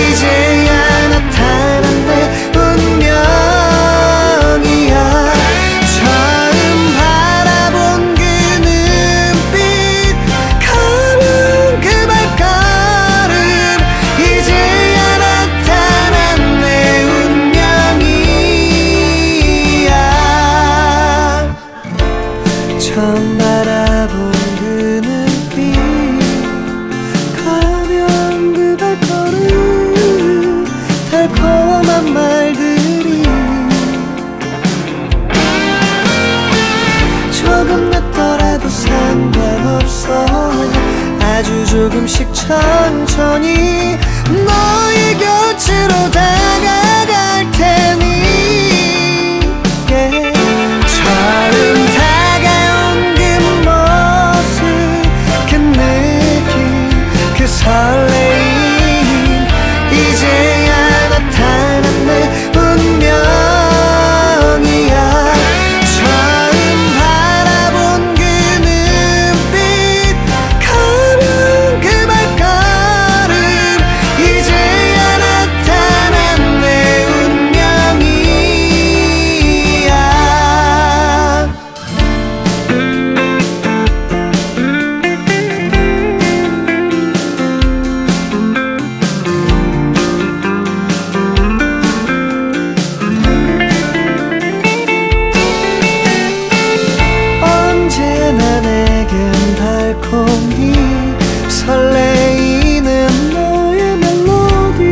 이제야 나타난 내 운명이야. 처음 바라본 그 눈빛, 가벼운 그 발걸음, 이제야 나타난 내 운명이야. 처음 바라본 그 눈빛, 가벼운 그 발걸음, 달콤한 말들이 조금 늦더라도 상관없어. 아주 조금씩 천천히 너의 곁으로 다가갈 테니. yeah. 처음 다가온 그 모습, 그 느낌, 그 설레임, 이제야 나타난 내 운명이야. 처음 바라본 그 눈빛, 가벼운 그 발걸음, 이제야 나타난 내 운명이야. 언제나 내겐 달콤히 설레이는 너의 멜로디,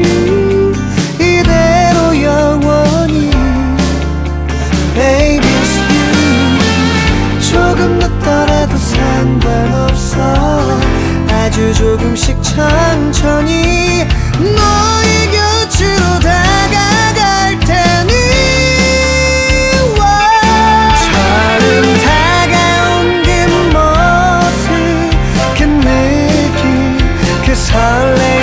이대로 영원히 Baby it's you. 조금 늦더라도 상관없어. 아주 조금씩 천천히 너의 곁으로 다가갈 테니. 처음 다가온 그 모습, 그 느낌, 그 설레임,